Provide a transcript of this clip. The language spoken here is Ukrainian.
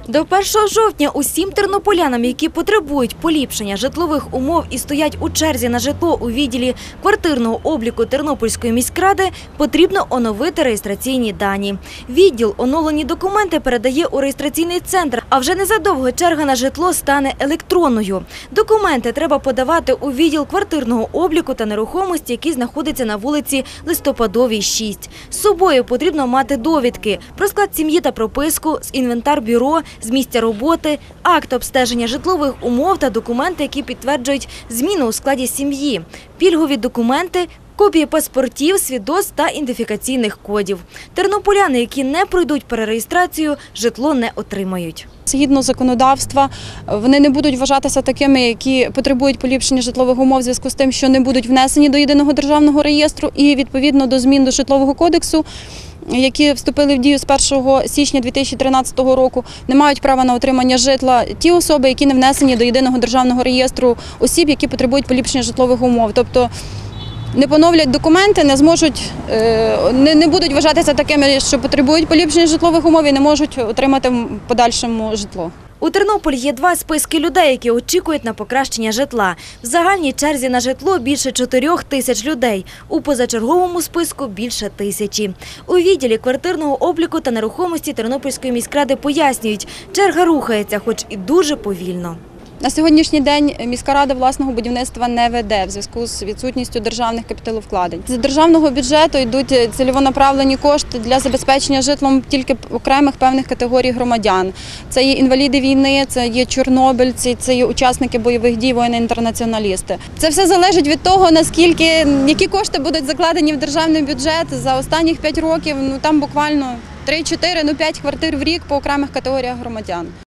До 1 жовтня усім тернополянам, які потребують поліпшення житлових умов і стоять у черзі на житло у відділі квартирного обліку Тернопільської міськради, потрібно оновити реєстраційні дані. Відділ оновлені документи передає у реєстраційний центр, а вже незадовго черга на житло стане електронною. Документи треба подавати у відділ квартирного обліку та нерухомості, який знаходиться на вулиці Листопадовій, 6. З собою потрібно мати довідки про склад сім'ї та прописку, з інвентар бюро, з місця роботи, акт обстеження житлових умов та документи, які підтверджують зміну у складі сім'ї, пільгові документи, копії паспортів, свідоцтв та ідентифікаційних кодів. Тернополяни, які не пройдуть перереєстрацію, житло не отримають. Згідно законодавства, вони не будуть вважатися такими, які потребують поліпшення житлових умов в зв'язку з тим, що не будуть внесені до єдиного державного реєстру і відповідно до змін до Житлового кодексу, які вступили в дію з 1 січня 2013 року, не мають права на отримання житла ті особи, які не внесені до єдиного державного реєстру осіб, які потребують поліпшення житлових умов. Тобто не поновлять документи, не будуть вважатися такими, що потребують поліпшення житлових умов і не можуть отримати в подальшому житло. У Тернополі є 2 списки людей, які очікують на покращення житла. В загальній черзі на житло більше 4 тисяч людей, у позачерговому списку – більше 1000. У відділі квартирного обліку та нерухомості Тернопільської міськради пояснюють, черга рухається, хоч і дуже повільно. На сьогоднішній день міська рада власного будівництва не веде в зв'язку з відсутністю державних капіталовкладень. З державного бюджету йдуть цільовонаправлені кошти для забезпечення житлом тільки окремих певних категорій громадян. Це є інваліди війни, це є чорнобильці, це є учасники бойових дій, воїни-інтернаціоналісти. Це все залежить від того, які кошти будуть закладені в державний бюджет за останніх 5 років. Там буквально 3-4, 5 квартир в рік по окремих категоріях громадян.